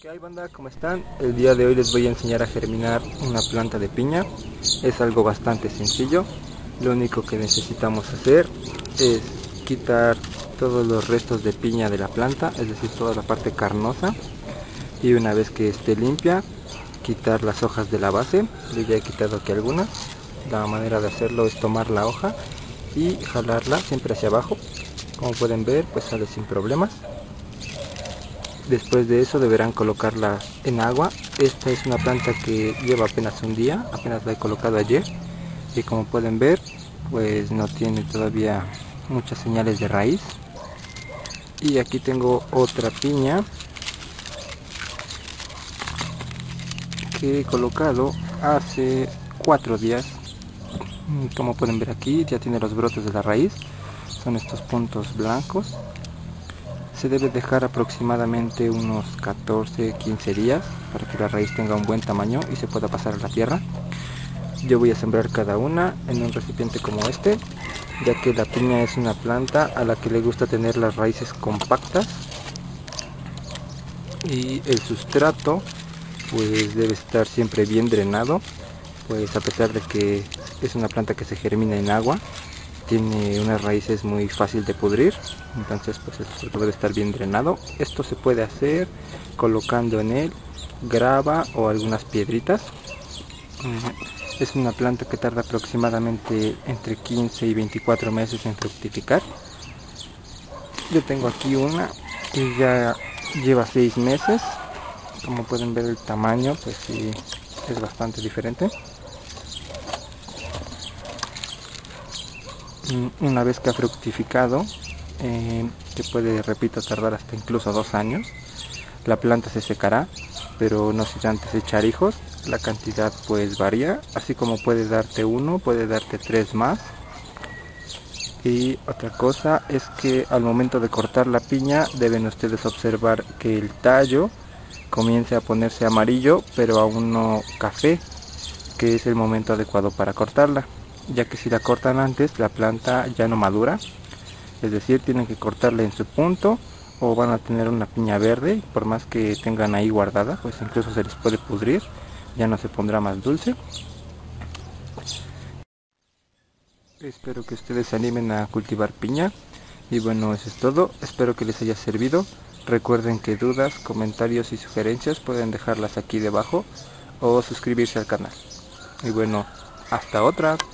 ¿Qué hay, banda? ¿Cómo están? El día de hoy les voy a enseñar a germinar una planta de piña. Es algo bastante sencillo. Lo único que necesitamos hacer es quitar todos los restos de piña de la planta, es decir, toda la parte carnosa. Y una vez que esté limpia, quitar las hojas de la base. Yo ya he quitado aquí algunas. La manera de hacerlo es tomar la hoja y jalarla siempre hacia abajo. Como pueden ver, pues sale sin problemas. Después de eso deberán colocarla en agua. Esta es una planta que lleva apenas un día, apenas la he colocado ayer. Y como pueden ver, pues no tiene todavía muchas señales de raíz. Y aquí tengo otra piña que he colocado hace 4 días. Como pueden ver aquí, ya tiene los brotes de la raíz. Son estos puntos blancos. Se debe dejar aproximadamente unos 14-15 días para que la raíz tenga un buen tamaño y se pueda pasar a la tierra. Yo voy a sembrar cada una en un recipiente como este, ya que la piña es una planta a la que le gusta tener las raíces compactas y el sustrato pues debe estar siempre bien drenado, pues a pesar de que es una planta que se germina en agua, tiene unas raíces muy fácil de pudrir, entonces pues el sustrato debe estar bien drenado. Esto se puede hacer colocando en él grava o algunas piedritas. Es una planta que tarda aproximadamente entre 15 y 24 meses en fructificar. Yo tengo aquí una que ya lleva 6 meses. Como pueden ver, el tamaño pues sí es bastante diferente. Una vez que ha fructificado, que puede, repito, tardar hasta incluso 2 años, la planta se secará, pero no sin antes echar hijos. La cantidad pues varía, así como puede darte uno, puede darte 3 más. Y otra cosa es que al momento de cortar la piña deben ustedes observar que el tallo comience a ponerse amarillo, pero aún no café, que es el momento adecuado para cortarla, ya que si la cortan antes la planta ya no madura, es decir, tienen que cortarla en su punto o van a tener una piña verde, por más que tengan ahí guardada, pues incluso se les puede pudrir, ya no se pondrá más dulce. Espero que ustedes se animen a cultivar piña. Y bueno, eso es todo. Espero que les haya servido. Recuerden que dudas, comentarios y sugerencias pueden dejarlas aquí debajo o suscribirse al canal. Y bueno, hasta otra.